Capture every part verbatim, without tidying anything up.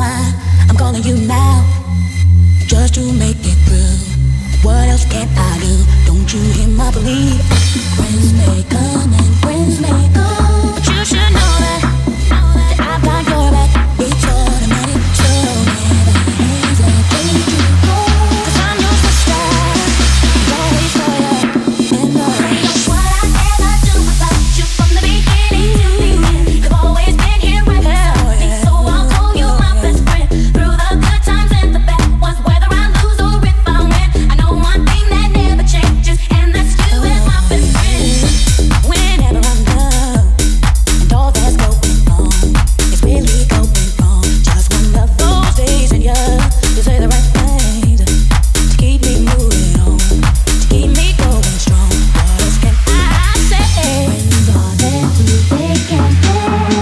why I'm calling you now, just to make it through. What else can I do? Don't you hear my plea? Friends may come and friends may go, but you should know that, that I've got your back. It's automatic, so never hesitate to go. 'Cause I'm your sister, always for you, and always. What I ever do about you from the beginning to the end. You've always been here right beside me, so I'll call you my best friend. Through the good times and the bad ones, whether I lose or if I win, I know one thing that never changes, and that's you as my best friend. Whenever I'm down and all that's going on is really going wrong, just one of those days when you you say the right things to keep me moving on, to keep me going strong. What else can I say? Friends are there to take care of.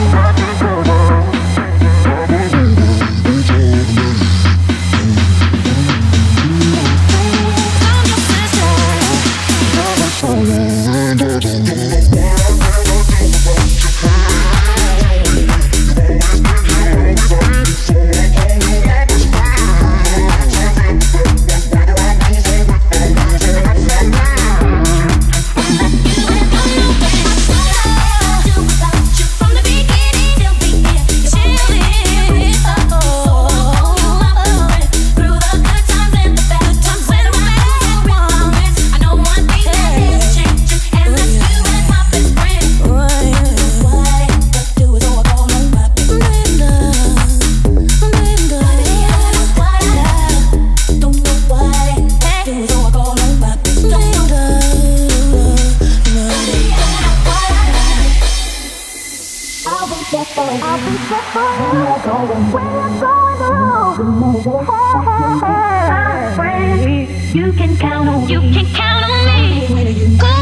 I'll be there for you when you're going wrong. Hey, hey, hey. You can count on, you can count on me.